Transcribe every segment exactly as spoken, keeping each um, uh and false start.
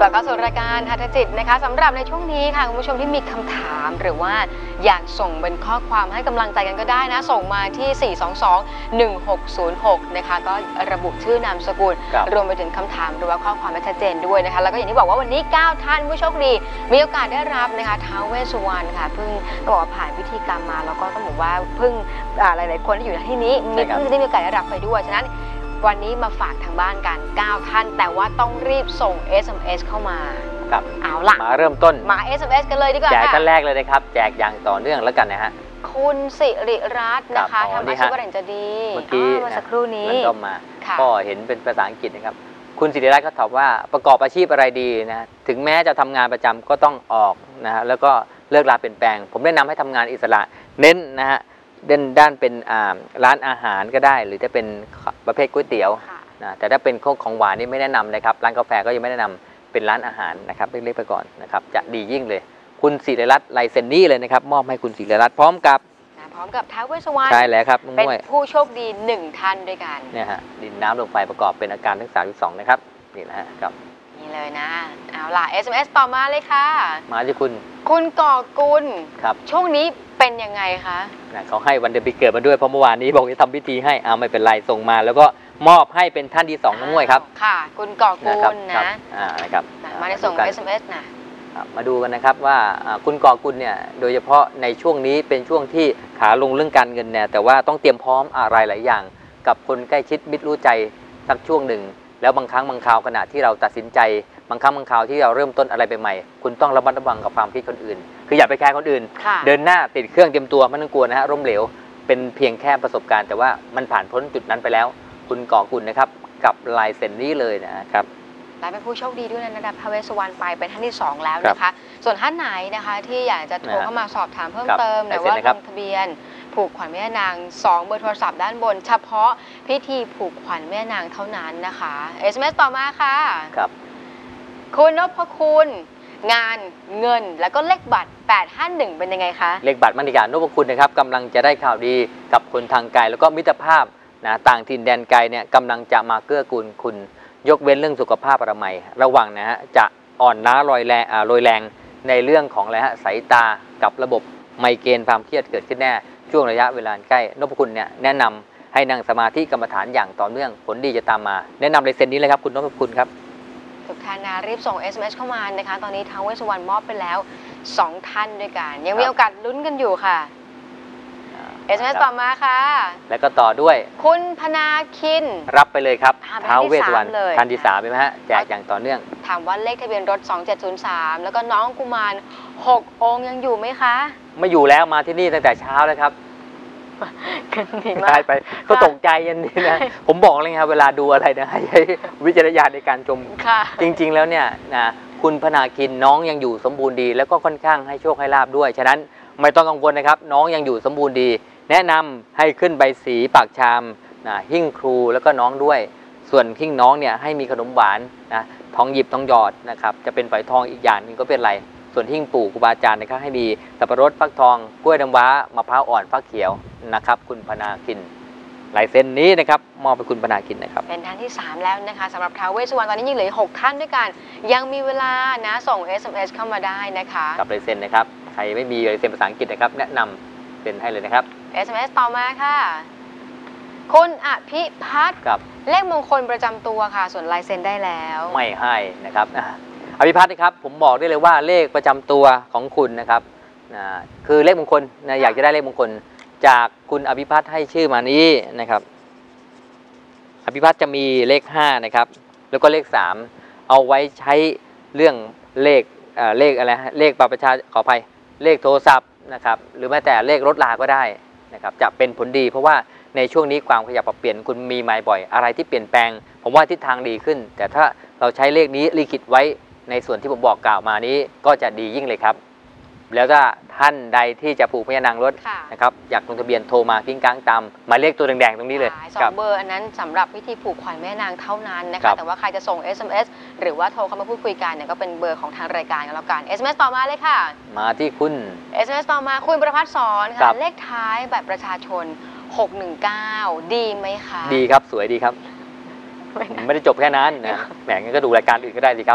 ลับเข้าสู่รายการหัตถจิตนะคะสำหรับในช่วงนี้ค่ะคุณผู้ชมที่มีคำถามหรือว่าอยากส่งเป็นข้อความให้กำลังใจกันก็ได้นะส่งมาที่สี่ สอง สอง หนึ่ง หก ศูนย์ หกนะคะก็ระบุชื่อนามสกุลรวมไปถึงคำถามหรือว่าข้อความให้ชัดเจนด้วยนะคะแล้วก็อย่างที่บอกว่าวันนี้เก้าท่านผู้โชคดีมีโอกาสได้รับนะคะท้าวเวสสุวรรณค่ะเพิ่งต้องบอกว่าผ่านพิธีกรรมมาแล้วก็ต้องบอกว่าเพิ่งหลายๆคนที่อยู่ในที่นี้มีเพิ่งได้มีโอกาสได้รับไปด้วยฉะนั้นวันนี้มาฝากทางบ้านกันเก้าท่านแต่ว่าต้องรีบส่ง เอส เอ็ม เอส เข้ามาครับเอาล่ะมาเริ่มต้นมา เอส เอ็ม เอส กันเลยดีกว่าแจกท่านแรกเลยนะครับแจกอย่างต่อเนื่องแล้วกันนะฮะคุณสิริรัตน์นะคะทำอาชีพอะไรจะดีเมื่อกี้เมื่อสักครู่นี้มันก็มาก็เห็นเป็นภาษาอังกฤษนะครับคุณสิริรัตน์ก็ตอบว่าประกอบอาชีพอะไรดีนะถึงแม้จะทำงานประจำก็ต้องออกนะฮะแล้วก็เลิกลาเปลี่ยนแปลงผมแนะนำให้ทำงานอิสระเน้นนะฮะเด่นด้านเป็นร้านอาหารก็ได้หรือจะเป็นประเภทก๋วยเตี๋ยวนะแต่ถ้าเป็นของหวานนี่ไม่แนะนำนะครับร้านกาแฟก็ยังไม่แนะนำเป็นร้านอาหารนะครับเล็กๆไปก่อนนะครับจะดียิ่งเลยคุณศิริรัตน์ลายเซ็นนี่เลยนะครับมอบให้คุณศิริรัตน์พร้อมกับพร้อมกับท้าวเวสสุวรรณใช่แล้วครับเป็นผู้โชคดีหนึ่งท่านด้วยกันเนี่ยฮะดินน้ำลมไฟประกอบเป็นอาการทั้งสามสิบสองนะครับนี่นะฮะครับนี่เลยนะเอาล่ะ เอส เอ็ม เอส ต่อมาเลยค่ะมาที่คุณคุณก่อกุลครับช่วงนี้เป็นยังไงคะเขาให้วันเดือนปีเกิดมาด้วยเพราะเมื่อวานนี้บอกจะทำพิธีให้เอาไม่เป็นไรส่งมาแล้วก็มอบให้เป็นท่านที่สองน้องมวยครับค่ะคุณก่อกุลนะอ่านะครับมาในส่ง เอส เอ็ม เอส นะมาดูกันนะครับว่าคุณก่อกุลเนี่ยโดยเฉพาะในช่วงนี้เป็นช่วงที่ขาลงเรื่องการเงินเนี่ยแต่ว่าต้องเตรียมพร้อมอะไรหลายอย่างกับคนใกล้ชิดมิตรรู้ใจสักช่วงหนึ่งแล้วบางครั้งบางคราวขณะที่เราตัดสินใจบางครั้งบางคราวที่เราเริ่มต้นอะไรใหม่ๆคุณต้องระมัดระวังกับความคิดคนอื่นคืออย่าไปแคร์คนอื่นเดินหน้าติดเครื่องเตรียมตัวไม่ต้องกลัวนะฮะล้มเหลวเป็นเพียงแค่ประสบการณ์แต่ว่ามันผ่านพ้นจุดนั้นไปแล้วคุณก่อกุลนะครับกับลายเซ็นนี้เลยนะครับและเป็นผู้โชคดีด้วยนะระดับท้าวเวสสุวรรณไปเป็นท่านที่สองแล้วนะคะส่วนท่านไหนนะคะที่อยากจะโทรเข้ามาสอบถามเพิ่มเติมหรือว่าลงทะเบียนผูกขวัญแม่นางสองเบอร์โทรศัพท์ด้านบนเฉพาะพิธีผูกขวัญแม่นางเท่านั้นนะคะ เอส เอ็ม เอส ต่อมาค่ะครับคุณนพคุณงานเงินแล้วก็เลขบัตรแปดห้าหนึ่งเป็นยังไงคะเลขบัตรมณีการนพคุณนะครับกำลังจะได้ข่าวดีกับคนทางไกลแล้วก็มิตรภาพนะต่างถิ่นแดนไกลเนี่ยกำลังจะมาเกื้อกูลคุณยกเว้นเรื่องสุขภาพอนามัยระวังนะฮะจะอ่อนล้าลอยแรงอ่าลอยแรงในเรื่องของอะไรฮะสายตากับระบบไมเกรนความเครียดเกิดขึ้นแน่ช่วงระยะเวลาใกล้นพคุณเนี่ยแนะนำให้นั่งสมาธิกรรมฐานอย่างต่อเนื่องผลดีจะตามมาแนะนำเลยเซ็นนี้เลยครับคุณนพคุณครับทุกท่านนะรีบส่ง เอส เอ็ม เอส เข้ามานะคะตอนนี้ท้าวเวสสุวรรณมอบไปแล้วสองท่านด้วยกันยังมีโอกาสลุ้นกันอยู่ค่ะ เอส เอ็ม เอส ต่อมาค่ะแล้วก็ต่อด้วยคุณพนาคินรับไปเลยครับท้าวเวสสุวรรณท่านที่สามใช่ไหมฮะแจกอย่างต่อเนื่องถามว่าเลขทะเบียนรถสองเจ็ดศูนย์สามแล้วก็น้องกุมารหกองค์ยังอยู่ไหมคะไม่อยู่แล้วมาที่นี่ตั้งแต่เช้าเลยครับกันดีมากไปก็ตกใจยันดีนะผมบอกเลยครับเวลาดูอะไรนะให้วิจารณญาณในการชมจริงๆแล้วเนี่ยนะคุณพนาคินน้องยังอยู่สมบูรณ์ดีแล้วก็ค่อนข้างให้โชคให้ลาบด้วยฉะนั้นไม่ต้องกังวลนะครับน้องยังอยู่สมบูรณ์ดีแนะนำให้ขึ้นใบสีปากชามนะหิ้งครูแล้วก็น้องด้วยส่วนหิ้งน้องเนี่ยให้มีขนมหวานนะทองหยิบทองหยอดนะครับจะเป็นฝอยทองอีกอย่างนึงก็เป็นไรส่วนหิ้งปู่ครูบาอาจารย์นะครับให้มีสับปะรดฟักทองกล้วยน้ำว้ามะพร้าวอ่อนฟักเขียวนะครับคุณพนาคินลายเซ็นนี้นะครับมอบไปคุณพนาคินนะครับเป็นท่านที่สามแล้วนะคะสำหรับท้าวเวสสุวรรณตอนนี้ยังเหลือหกท่านด้วยกันยังมีเวลานะส่ง เอส เอ็ม เอส เข้ามาได้นะคะกับลายเซ็นนะครับใครไม่มีลายเซ็นภาษาอังกฤษนะครับแนะนำเป็นให้เลยนะครับเอส เอ็ม เอส ต่อมาค่ะคุณอภิพัฒน์เลขมงคลประจำตัวค่ะส่วนลายเซ็นได้แล้วไม่ให้นะครับอภิพัฒน์นะครับผมบอกได้เลยว่าเลขประจำตัวของคุณนะครับนะคือเลขมงคลนะอยากจะได้เลขมงคลจากคุณอภิพัฒน์ให้ชื่อมานี้นะครับอภิพัฒน์จะมีเลขห้านะครับแล้วก็เลขสามเอาไว้ใช้เรื่องเลขเลขอะไรเลขบัตรประชาชนขออภัยเลขโทรศัพท์นะครับหรือแม้แต่เลขรถราก็ได้นะครับจะเป็นผลดีเพราะว่าในช่วงนี้ความขยับปรับเปลี่ยนคุณมีใหม่บ่อยอะไรที่เปลี่ยนแปลงผมว่าทิศทางดีขึ้นแต่ถ้าเราใช้เลขนี้ลิขิตไว้ในส่วนที่ผมบอกกล่าวมานี้ก็จะดียิ่งเลยครับแล้วก็ท่านใดที่จะผูกพญานางรถนะครับอยากลงทะเบียนโทรมากิ้งก้างตามหมายเลขตัวแดงๆตรงนี้เลยสองเบอร์อันนั้นสำหรับพิธีผูกขวัญแม่นางเท่านั้นนะคะแต่ว่าใครจะส่ง เอส เอ็ม เอส หรือว่าโทรเข้ามาพูดคุยกันเนี่ยก็เป็นเบอร์ของทางรายการกันแล้วกัน เอส เอ็ม เอส ต่อมาเลยค่ะมาที่คุณเอส เอ็ม เอส ต่อมาคุณประภัสสรค่ะเลขท้ายบัตรประชาชนหกหนึ่งเก้าดีไหมคะดีครับสวยดีครับไม่ได้จบแค่นั้นนะแหมงั้นก็ดูรายการอื่นก็ได้สิครับ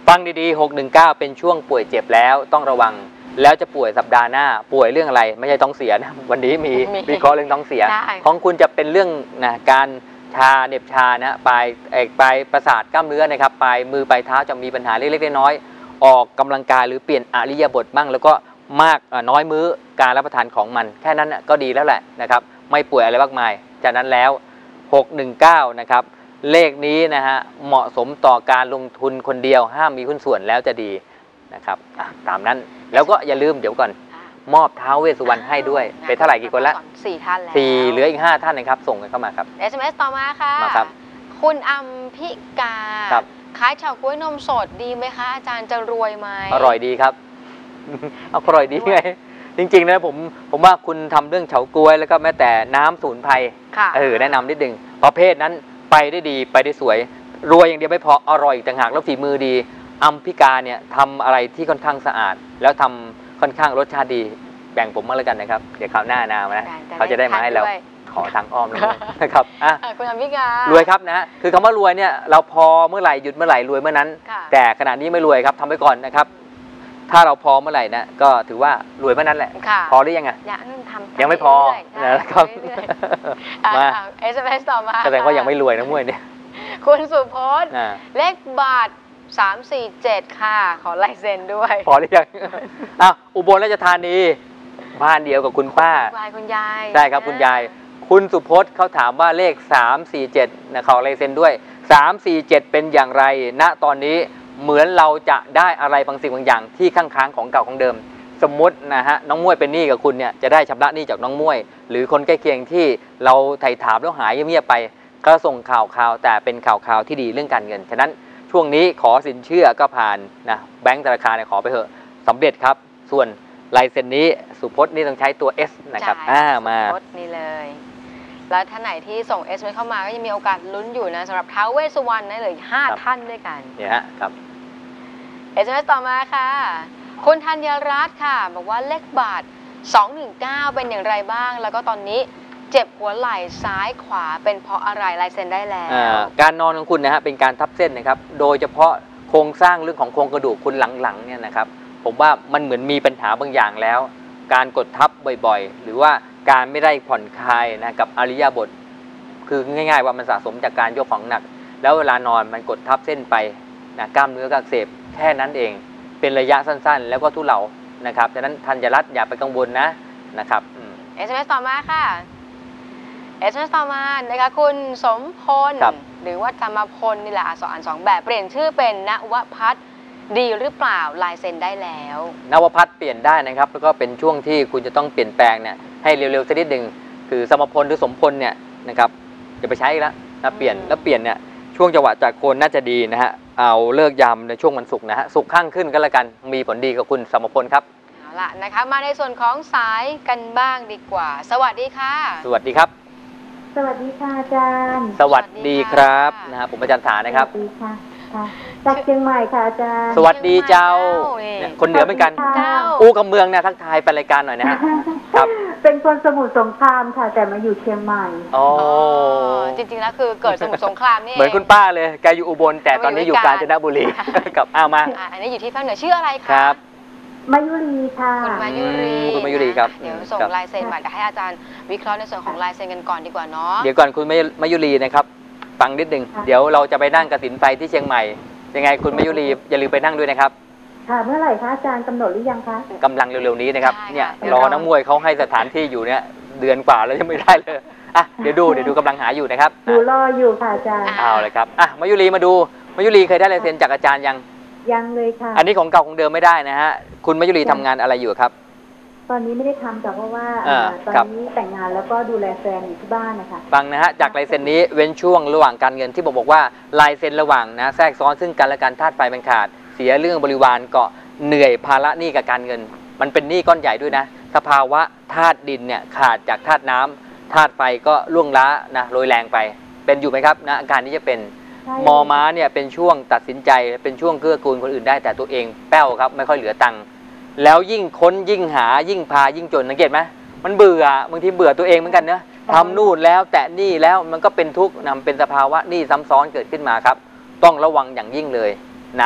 ฟังดีๆหกหนึ่งเก้าเป็นช่วงป่วยเจ็บแล้วต้องระวังแล้วจะป่วยสัปดาห์หน้าป่วยเรื่องอะไรไม่ใช่ท้องเสียนะวันนี้มีวิเคราะห์เรื่องท้องเสียของคุณจะเป็นเรื่องนะการชาเหน็บชานะปลายปลายประสาทกล้ามเนื้อนะครับปลายมือปลายเท้าจะมีปัญหาเล็กๆน้อยๆออกกำลังกายหรือเปลี่ยนอริยบทบ้างแล้วก็มากน้อยมื้อการรับประทานของมันแค่นั้นก็ดีแล้วแหละนะครับไม่ป่วยอะไรมากมายจากนั้นแล้วหกหนึ่งเก้านะครับเลขนี้นะฮะเหมาะสมต่อการลงทุนคนเดียวห้ามมีหุ้นส่วนแล้วจะดีนะครับตามนั้นแล้วก็อย่าลืมเดี๋ยวก่อนมอบท้าวเวสสุวรรณให้ด้วยเป็นเท่าไหร่กี่คนละสี่ท่านแล้วสี่เหลืออีกห้าท่านนะครับส่งกันเข้ามาครับเอส เอ็ม เอส ต่อมาค่ะมาครับคุณอัมพิกาครับขายเฉาก๊วยนมสดดีไหมคะอาจารย์จะรวยไหมอร่อยดีครับ อร่อยดีไงจริงๆนะผมผมว่าคุณทำเรื่องเฉาก๊วยแล้วก็แม้แต่น้ำสมุนไพรเออแนะนำนิดนึงประเภทนั้นไปได้ดีไปได้สวยรวยอย่างเดียวไม่พออร่อยอีกต่างหากแล้วฝีมือดีอัมพิกาเนี่ยทำอะไรที่ค่อนข้างสะอาดแล้วทำค่อนข้างรสชาติดีแบ่งผมมาแล้วกันนะครับเดี๋ยวคราวหน้านามานะเขาจะได้มาให้เราขอทางอ้อมเลยนะครับอ่ะคุณอัมพิการวยครับนะคือคำว่ารวยเนี่ยเราพอเมื่อไหร่หยุดเมื่อไหร่รวยเมื่อนั้นแต่ขณะนี้ไม่รวยครับทำไปก่อนนะครับถ้าเราพอเมื่อไหร่นะก็ถือว่ารวยเมื่อนั้นแหละพอหรือยังไงยังไม่พอนะครับมา เอส เอ็ม เอส ต่อมาแสดงว่ายังไม่รวยนะมวยเนี่ยคุณสุพจน์เลขบาทสาม สี่ เจ็ดค่ะขอลายเซ็นด้วยพอหรือยังอ่ะอุบลราชธานีบ้านเดียวกับคุณป้าคุณยายใช่ครับคุณยายคุณสุพจน์เขาถามว่าเลขสาม สี่ เจ็ดนะขอลายเซ็นด้วยสาม สี่ เจ็ดเป็นอย่างไรณตอนนี้เหมือนเราจะได้อะไรบางสิ่งบางอย่างที่ค้างๆของเก่าของเดิมสมมตินะฮะน้องมวยเป็นหนี้กับคุณเนี่ยจะได้ชำระหนี้จากน้องมวยหรือคนใกล้เคียงที่เราไถ่ถามแล้วหายเงียบๆไปก็ส่งข่าวข่าวแต่เป็นข่าวข่าวที่ดีเรื่องการเงินฉะนั้นช่วงนี้ขอสินเชื่อก็ผ่านนะแบงก์ธนาคารขอไปเถอะสำเร็จครับส่วนลายเซ็นนี้สุพจน์นี่ต้องใช้ตัว S นะครับอ่ามาสุพจน์นี่เลยแล้วท่านไหนที่ส่ง S เข้ามาก็ยังมีโอกาสลุ้นอยู่นะสำหรับท้าวเวสสุวรรณนะเหลือห้าท่านด้วยกันเนี่ยฮะครับเอส เอ็ม เอส ต่อมาค่ะคุณธัญรัตน์ค่ะบอกว่าเลขบาทสองหนึ่งเก้าเป็นอย่างไรบ้างแล้วก็ตอนนี้เจ็บหัวไหล่ซ้ายขวาเป็นเพราะอะไรลายเซ็นได้แล้วการนอนของคุณนะฮะเป็นการทับเส้นนะครับโดยเฉพาะโครงสร้างเรื่องของโครงกระดูกคุณหลังๆเนี่ยนะครับผมว่ามันเหมือนมีปัญหาบางอย่างแล้วการกดทับบ่อยๆหรือว่าการไม่ได้ผ่อนคลายนะกับอริยบทคือง่ายๆว่ามันสะสมจากการยกของหนักแล้วเวลานอนมันกดทับเส้นไปนะกล้ามเนื้ออักเสบแค่นั้นเองเป็นระยะสั้นๆแล้วก็ทุเลานะครับดังนั้นธัญรัตน์อย่าไปกังวลนะนะครับเอส เอ็ม เอส ต่อมาค่ะ เอส เอ็ม เอส ต่อมานะคะคุณสมพลหรือว่าธรรมพลนี่แหละสองอันสองแบบเปลี่ยนชื่อเป็นณวพัฒน์ดีหรือเปล่าลายเซ็นได้แล้วณวพัฒน์เปลี่ยนได้นะครับแล้วก็เป็นช่วงที่คุณจะต้องเปลี่ยนแปลงเนี่ยให้เร็วๆสักนิดหนึ่งคือสมพลหรือสมพลเนี่ยนะครับจะไปใช้แล้วนะเปลี่ยนแล้วเปลี่ยนเนี่ยช่วงจังหวะจากโคนน่าจะดีนะฮะเอาเลิกยามในช่วงวันศุกร์นะฮะศุกร์ข้างขึ้นก็แล้วกันมีผลดีกับคุณสมพลครับเอาละนะคะมาในส่วนของสายกันบ้างดีกว่าสวัสดีค่ะสวัสดีครับสวัสดีค่ะอาจารย์สวัสดีครับนะฮะผมอาจารย์ฐานนะครับสวัสดีค่ะจากเชียงใหม่ค่ะอาจารย์สวัสดีเจ้าคนเหนือเหมือนกันอู้กับเมืองนะทักทายไปรายการหน่อยนะฮะครับเป็นคนสมุทรสงครามค่ะแต่มาอยู่เชียงใหม่อ๋อจริงๆแล้วคือเกิดสมุทรสงครามนี่เหมือนคุณป้าเลยแกอยู่อุบลแต่ตอนนี้อยู่กาญจนบุรีกับอ้าวมาอันนี้อยู่ที่ภาคเหนือชื่ออะไรคะครับมายุรีค่ะคุณมายุรีคุณมายุรีครับเดี๋ยวส่งลายเซ็นมาเดี๋ยวให้อาจารย์วิเคราะห์ในส่วนของลายเซ็นกันก่อนดีกว่าเนาะเดี๋ยวก่อนคุณมายุรีนะครับฟังนิดนึงเดี๋ยวเราจะไปนั่งกฐินไฟที่เชียงใหม่ยังไงคุณมายุรีอย่าลืมไปนั่งด้วยนะครับค่ะเมื่อไหร่คะอาจารย์กำหนดหรือยังคะกำลังเร็วๆนี้นะครับเนี่ยรอนักมวยเขาให้สถานที่อยู่เนี่ยเดือนกว่าแล้วยังไม่ได้เลยอ่ะเดี๋ยวดูเดี๋ยวดูกำลังหาอยู่นะครับดูรออยู่ค่ะอาจารย์เอาเลยครับอ่ะมายุรีมาดูมายุรีเคยได้ลายเซ็นจากอาจารย์ยังยังเลยค่ะอันนี้ของเก่าของเดิมไม่ได้นะฮะคุณมายุรีทำงานอะไรอยู่ครับตอนนี้ไม่ได้ทำแต่เพราะว่าตอนนี้แต่งงานแล้วก็ดูแลแฟนอยู่ที่บ้านนะคะฟังนะฮะจากลายเซ็นนี้เว้นช่วงระหว่างการเงินที่บอกบอกว่าลายเซ็นระหว่างนะแทรกซ้อนซึ่งกันและกันธาตุไฟมันขาดเสียเรื่องบริวารก็เหนื่อยภาระหนี้กับการเงินมันเป็นหนี้ก้อนใหญ่ด้วยนะสภาวะธาตุดินเนี่ยขาดจากธาตุน้ำธาตุไฟก็ล่วงล้านะโรยแรงไปเป็นอยู่ไหมครับนะอาการนี้จะเป็นมอม้าเนี่ยเป็นช่วงตัดสินใจเป็นช่วงเกื้อกูลคนอื่นได้แต่ตัวเองแป้วครับไม่ค่อยเหลือตังค์แล้วยิ่งค้นยิ่งหายิ่งพายิ่งจนสังเกตไหมมันเบื่อบางทีเบื่อตัวเองเหมือนกันเนะทำนู่นแล้วแตะนี่แล้วมันก็เป็นทุกข์นำเป็นสภาวะหนี้ซ้ำซ้อนเกิดขึ้นมาครับต้องระวังอย่างยิ่งเลยนะ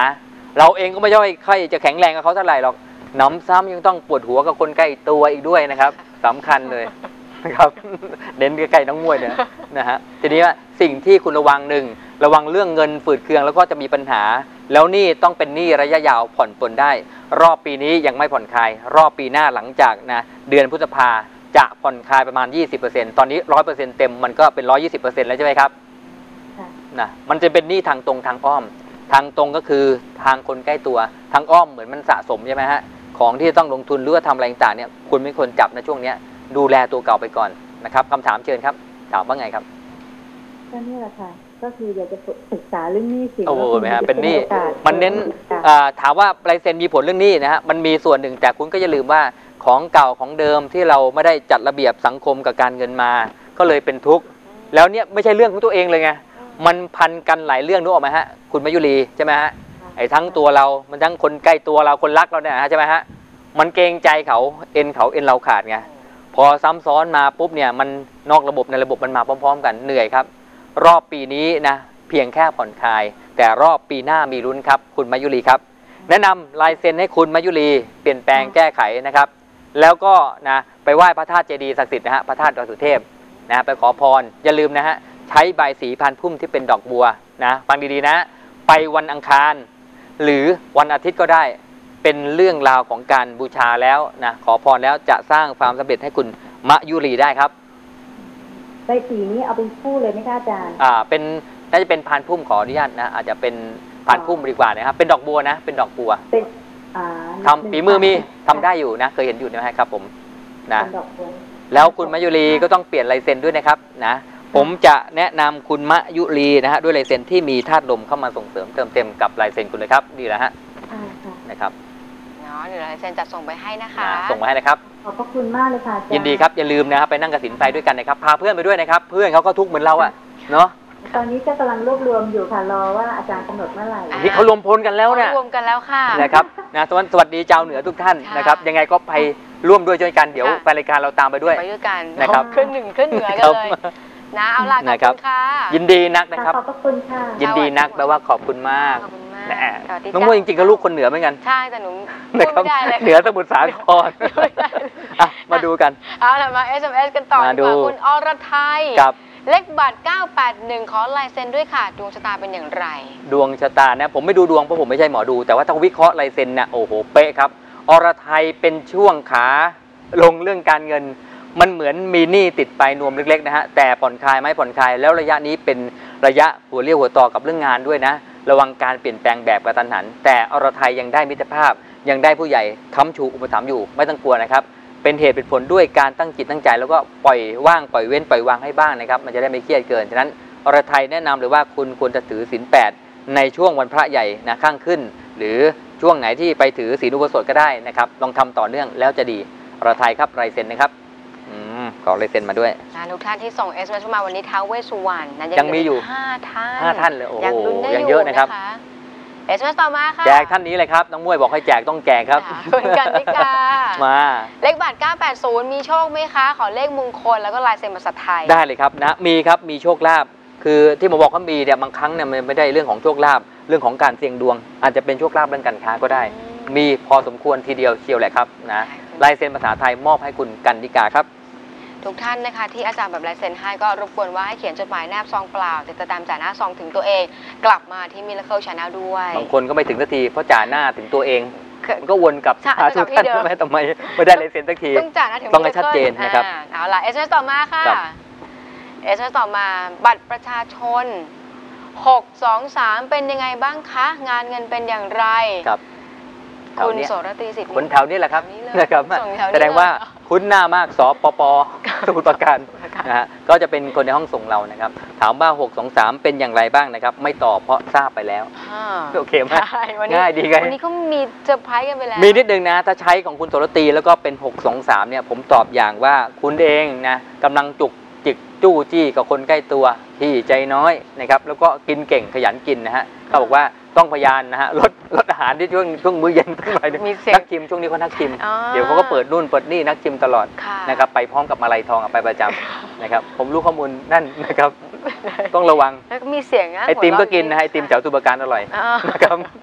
เราเองก็ไม่ใช่ค่อยจะแข็งแรงกับเขาเท่าไหร่หรอกหนำซ้ำยังต้องปวดหัวกับคนใกล้ตัวอีกด้วยนะครับสำคัญเลยนะครับเน้นใกล้ๆน้องมวยเนี่ยนะฮะทีนี้ว่าสิ่งที่คุณระวังหนึ่งระวังเรื่องเงินฝืดเคืองแล้วก็จะมีปัญหาแล้วนี่ต้องเป็นหนี้ระยะยาวผ่อนปลนได้รอบปีนี้ยังไม่ผ่อนคลายรอบปีหน้าหลังจากนะเดือนพฤษภาจะผ่อนคลายประมาณ ยี่สิบเปอร์เซ็นต์ ตอนนี้ ร้อยเปอร์เซ็นต์ เต็มมันก็เป็น หนึ่งร้อยยี่สิบเปอร์เซ็นต์ แล้วใช่ไหมครับนะมันจะเป็นหนี้ทางตรงทางอ้อมทางตรงก็คือทางคนใกล้ตัวทางอ้อมเหมือนมันสะสมใช่ไหมฮะของที่ต้องลงทุนหรือว่าทำอะไรต่างๆเนี่ยคุณไม่ควรจับในช่วงนี้ดูแลตัวเก่าไปก่อนนะครับคำถามเชิญครับถามว่าไงครับก็นี่แหละค่ะก็คืออยากจะศึกษาเรื่องหนี้สินโอ้โหไหมฮะเป็นหนี้มันเน้นถามว่าลายเซ็นมีผลเรื่องหนี้นะฮะมันมีส่วนหนึ่งแต่คุณก็อย่าลืมว่าของเก่าของเดิมที่เราไม่ได้จัดระเบียบสังคมกับการเงินมาก็เลยเป็นทุกข์แล้วเนี่ยไม่ใช่เรื่องของตัวเองเลยไงมันพันกันหลายเรื่องนึกออกไหมฮะคุณมายุรีใช่ไหมฮะไอ้ทั้งตัวเรามันทั้งคนใกล้ตัวเราคนรักเราเนี่ยใช่ไหมฮะมันเกรงใจเขาเอ็นเขาเอ็นเราขาดไงพอซ้ำซ้อนมาปุ๊บเนี่ยมันนอกระบบในระบบมันมาพร้อมๆกันเหนื่อยครับรอบปีนี้นะเพียงแค่ผ่อนคลายแต่รอบปีหน้ามีลุ้นครับคุณมายุรีครับแนะนำลายเซ็นให้คุณมายุรีเปลี่ยนแปลงแก้ไขนะครับแล้วก็นะไปไหว้พระธาตุเจดีย์ศักดิ์สิทธิ์นะฮะพระธาตุดอยสุเทพนะไปขอพรอย่าลืมนะฮะใช้ใบสีพานพุ่มที่เป็นดอกบัวนะฟังดีๆนะไปวันอังคารหรือวันอาทิตย์ก็ได้เป็นเรื่องราวของการบูชาแล้วนะขอพรแล้วจะสร้างความสำเร็จให้คุณมะยุรีได้ครับใบสีนี้เอาเป็นคู่เลยไหมคะอาจารย์อ่าเป็นน่าจะเป็นพานพุ่มขออนุญาตนะอาจจะเป็นพานพุ่มดีกว่านะครับเป็นดอกบัวนะเป็นดอกบัวเป็นอ่าทำฝีมือมีทำได้อยู่นะเคยเห็นอยู่นะครับผมนะดอกบัวแล้วคุณมะยุรีก็ต้องเปลี่ยนลายเซ็นด้วยนะครับนะผมจะแนะนำคุณมะยุรีนะฮะด้วยลายเซ็นที่มีธาตุลมเข้ามาส่งเสริมเติมเต็มกับลายเซ็นคุณเลยครับดีแล้วฮะนะครับเนาะเดี๋ยวลายเซ็นจัดส่งไปให้นะคะส่งมาให้นะครับขอบพระคุณมากเลยค่ะยินดีครับอย่าลืมนะครับไปนั่งกสินไปด้วยกันนะครับพาเพื่อนไปด้วยนะครับเพื่อนเขาก็ทุกข์เหมือนเราอะเนาะตอนนี้ก็กำลังรวบรวมอยู่ค่ะรอว่าอาจารย์กำหนดเมื่อไหร่นี่เขารวมพลกันแล้วเนี่ยรวมกันแล้วค่ะนะครับนะสวัสดีเจ้าเหนือทุกท่านนะครับยังไงก็ไปร่วมด้วยช่วยกันเดี๋ยวไปรายการเราตามไปด้วยไปด้วยกันนะครับขึ้นหนึ่งขึ้นเหนือกันเลยนะเอาล่ะขอบคุณค่ะยินดีนักนะครับขอบคุณค่ะยินดีนักแปลว่าขอบคุณมากน้องมวยจริงๆก็ลูกคนเหนือเหมือนกันใช่แต่หนูพูดไม่ได้เลยเหนือสมุทรสาครมาดูกันเอาล่ะมา เอส เอ็ม เอส กันต่อดีกว่าคุณอรไทยเลขบัตรเก้าแปดหนึ่งขอลายเซ็นด้วยค่ะดวงชะตาเป็นอย่างไรดวงชะตานะผมไม่ดูดวงเพราะผมไม่ใช่หมอดูแต่ว่าต้องวิเคราะห์ลายเซ็นนะโอ้โหเป๊ะครับอรไทยเป็นช่วงขาลงเรื่องการเงินมันเหมือนมีหนี้ติดไปนวมเล็กๆนะฮะแต่ผ่อนคลายไหมผ่อนคลายแล้วระยะนี้เป็นระยะหัวเรี่ยวหัวต่อกับเรื่องงานด้วยนะระวังการเปลี่ยนแปลงแบบกระทันหันแต่อรไทยยังได้มิตรภาพยังได้ผู้ใหญ่ค้ำชูอุปถัมภ์อยู่ไม่ต้องกลัวนะครับเป็นเหตุเป็นผลด้วยการตั้งจิตตั้งใจแล้วก็ปล่อยว่างปล่อยเว้นปล่อยวางให้บ้างนะครับมันจะได้ไม่เครียดเกินฉะนั้นอรไทยแนะนำเลยว่าคุณควรจะถือศีลแปดในช่วงวันพระใหญ่นะข้างขึ้นหรือช่วงไหนที่ไปถือศีลอุโบสถก็ได้นะครับลองทำต่อเนื่องแล้วจะดีอรไทยครับลายเซ็นนะครับขอลายเซ็นมาด้วยทุกท่านที่ส่ง เอส เอ็ม เอส มาวันนี้ท้าวเวสสุวรรณยังมีอยู่ห้าท่านห้าท่านเลยโอ้โหยังเยอะนะครับเอส เอ็ม เอส ต่อมาค่ะแจกท่านนี้เลยครับน้องมวยบอกให้แจกต้องแจกครับคุณกันนิกามาเลขบัตรเก้าแปดศูนย์มีโชคไหมคะขอเลขมงคลแล้วก็ลายเซ็นภาษาไทยได้เลยครับนะมีครับมีโชคลาภคือที่ผมบอกว่ามีเนี่ยบางครั้งเนี่ยมันไม่ได้เรื่องของโชคลาภเรื่องของการเสี่ยงดวงอาจจะเป็นโชคลาภเรื่องการค้าก็ได้มีพอสมควรทีเดียวเชียวแหละครับนะลายเซ็นภาษาไทยมอบให้คุณกันนิกาครับทุกท่านนะคะที่อาจารย์แบบลายเซ็นให้ก็รบกวนว่าให้เขียนจดหมายแนบซองเปล่าติดตามจ่าหน้าซองถึงตัวเองกลับมาที่มิราเคิล Channel ด้วยบางคนก็ไม่ถึงสักทีเพราะจ่าหน้าถึงตัวเองมันก็วนกลับหาทุกท่านทำไมทำไมไม่ได้ลายเซ็นสักทีต้องจ่าหน้าถึงต้องให้ชัดเจนนะครับเอาล่ะ เอส เอ็ม เอส ต่อมาค่ะ เอส เอ็ม เอส ต่อมาบัตรประชาชนหกสองสามเป็นยังไงบ้างคะงานเงินเป็นอย่างไรครับคุณโสรตีสิทธิ์คนแถวนี้แหละครับนะครับแสดงว่าคุ้นหน้ามากสปปสมุทรปราการนะฮะก็จะเป็นคนในห้องส่งเรานะครับถามว่าหกสองสามเป็นอย่างไรบ้างนะครับไม่ตอบเพราะทราบไปแล้วโอเคไหมง่ายดีไงวันนี้เขามีเซอร์ไพรส์กันไปแล้วมีนิดนึงนะถ้าใช้ของคุณโสรตีแล้วก็เป็นหกสองสามเนี่ยผมตอบอย่างว่าคุณเองนะกำลังจุกจิกจู้จี้กับคนใกล้ตัวที่ใจน้อยนะครับแล้วก็กินเก่งขยันกินนะฮะเขาบอกว่าต้องพยานนะฮะลดลดอาหารที่ช่วงช่วงมื้อเย็นขึ้นไปนักชิมช่วงนี้เขานักชิมเดี๋ยวเขาก็เปิดนู่นเปิดนี่นักชิมตลอดนะครับไปพร้อมกับมาลัยทองไปประจำนะครับผมรู้ข้อมูลนั่นนะครับต้องระวังแล้วก็มีเสียงนะไอติมก็กินนะไอติมแถวสุบการอร่อยนะครับ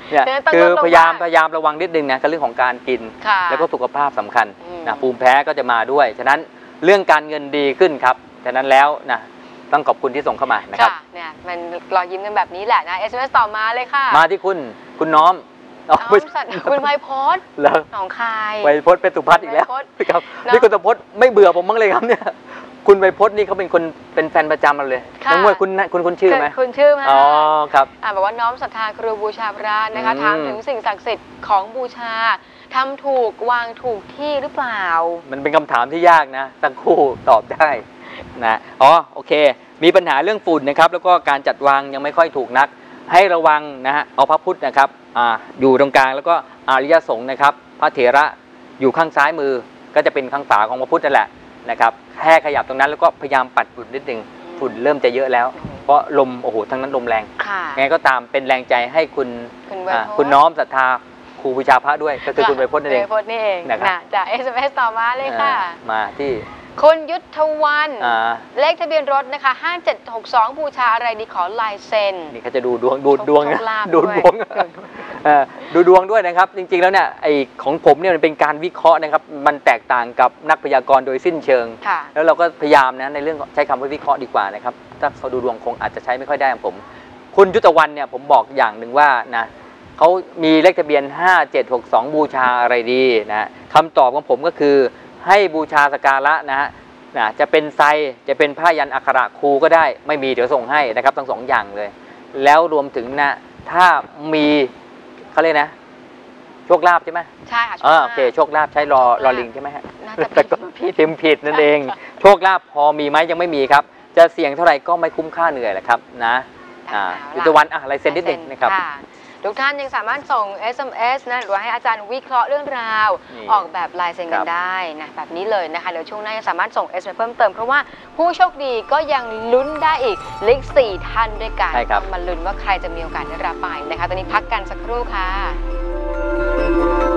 เนี่ยเนี่ยต้องคือลดลงพยายามบ้างพยายามระวังนิดนึงนะกับเรื่องของการกินค่ะแล้วก็สุขภาพสำคัญอืมนะภูมิแพ้ก็จะมาด้วยฉะนั้นเรื่องการเงินดีขึ้นครับฉะนั้นแล้วนะต้องขอบคุณที่ส่งเข้ามานะครับค่ะเนี่ยมันรอยยิ้มกันแบบนี้แหละนะ เอส เอ็ม เอส ต่อมาเลยค่ะมาที่คุณคุณน้อมน้อมสัตว์คุณไวโพสต์แล้วหนองคายไวโพสเป็นสุพัฒน์อีกแล้วไวโพสต์ครับเนอะนี่คุณสุพจน์ไม่เบื่อผมบ้างเลยครับเนี่ยคุณไวโพสนี่เขาเป็นคนเป็นแฟนประจำเราเลยค่ะน้องมวยคุณคุณคุณชื่อไหมคุณชื่อไหมอ๋อครับอ่าบอกว่าน้อมศรัทธาครูบูชาพระนะคะอืมถามถึงสิ่งศักดิ์สิทธิ์ของบูชาทำถูกวางถูกที่หรือเปล่ามันเป็นคำถามที่ยากนะทั้งคู่ตอบได้นะอ๋อโอเค มีปัญหาเรื่องฝุ่นนะครับแล้วก็การจัดวางยังไม่ค่อยถูกนัก ให้ระวังนะฮะเอาพระพุทธนะครับอ่าอยู่ตรงกลางแล้วก็อริยสงฆ์นะครับพระเถระอยู่ข้างซ้ายมือก็จะเป็นข้างฝาของพระพุทธนั่นแหละนะครับแค่ขยับตรงนั้นแล้วก็พยายามปัดฝุ่นนิดนึงฝุ่นเริ่มจะเยอะแล้ว เพราะลมโอ้โหทั้งนั้นลมแรงค่ะไงก็ตามเป็นแรงใจให้คุณคุณไวอ่าโพสต์คุณน้อมศรัทธาครูบูชาพระด้วยก็คือคุณไวโพสนั่นเองไวโพสต์นี่เองนะครับนะจาก เอส เอ็ม เอส ต่อมาเลยค่ะอ่ามาที่คุณยุทธวันอ่าเลขทะเบียนรถนะคะห้าเจ็ดหกสองบูชาอะไรดีขอลายเซ็นนี่เขาจะดูดวงดูดวงโชคลาภดูด้วยดวงเออดูดวงด้วยนะครับ จริงๆแล้วเนี่ยไอของผมเนี่ยมันเป็นการวิเคราะห์นะครับมันแตกต่างกับนักพยากรณ์โดยสิ้นเชิงค่ะแล้วเราก็พยายามนะในเรื่องใช้คำว่าวิเคราะห์ดีกว่านะครับถ้าเขาดูดวงคงอาจจะใช้ไม่ค่อยได้ของผม คุณยุทธวันเนี่ยผมบอกอย่างหนึ่งว่านะเขามีเลขทะเบียนห้าเจ็ดหกสองบูชาอะไรดีนะคำตอบของผมก็คือให้บูชาสกการะนะฮะนะจะเป็นไซจะเป็นผ้ายันอักขระครูก็ได้ไม่มีเดี๋ยวส่งให้นะครับทั้งสองอย่างเลย แล้วรวมถึงนะถ้ามีเขาเรียกนะโชคลาภใช่ไหมใช่ค่ะอ่าโอเคโชคลาภใช้รอรอลิงใช่ไหมฮะน่าจะผิดผิดพิมพ์ผิดนั่นเอง โชคลาภพอมีไหมยังไม่มีครับ จะเสี่ยงเท่าไหร่ก็ไม่คุ้มค่าเหนื่อยแหละครับนะอ่าเอาล่ะยุทธวันอ่ะลายเซ็นนิดหนึ่งนะครับทุกท่านยังสามารถส่ง เอส เอ็ม เอส นะหรือว่าให้อาจารย์วิเคราะห์เรื่องราวนี่ออกแบบลายเซ็นคกัรันบได้นะแบบนี้เลยนะคะเดี๋ยวช่วงหน้ายังสามารถส่ง เอส เอ็ม เอส เพิ่มเติมเพราะว่าผู้โชคดีก็ยังลุ้นได้อีกเลขสี่ท่านด้วยกันใช่ครับต้องมาลุ้นว่าใครจะมีโอกาสได้รับไปนะคะตอนนี้พักกันสักครู่ค่ะ